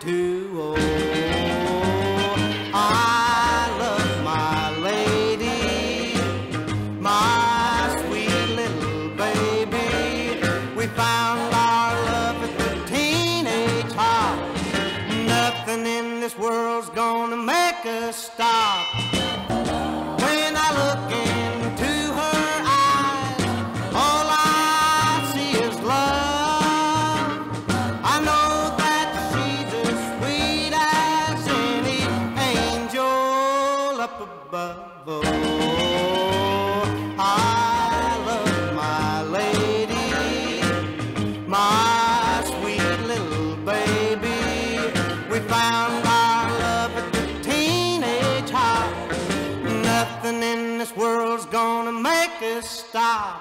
too. Oh, I love my lady, my sweet little baby. We found our love at the teenage hop. Nothing in this world's gonna make us stop. When I look into her eyes, all I see is love. I know that she's as sweet as any angel up above. Oh, I love my lady, my sweet little baby. We found our love at the teenage hop. Nothing in this world's gonna make us stop.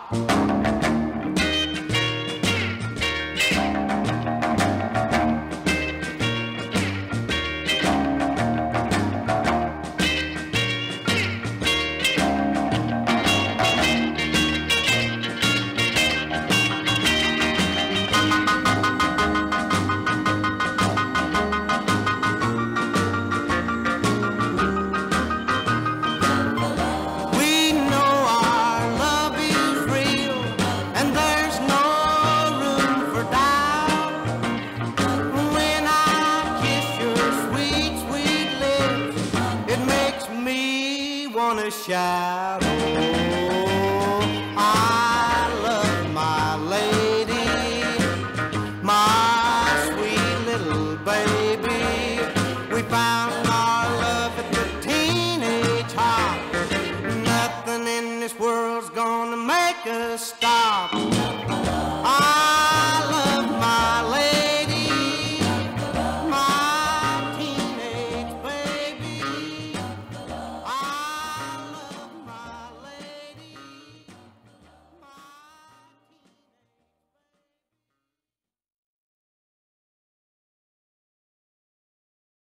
Wanna shout, oh, I love my lady, my sweet little baby. We found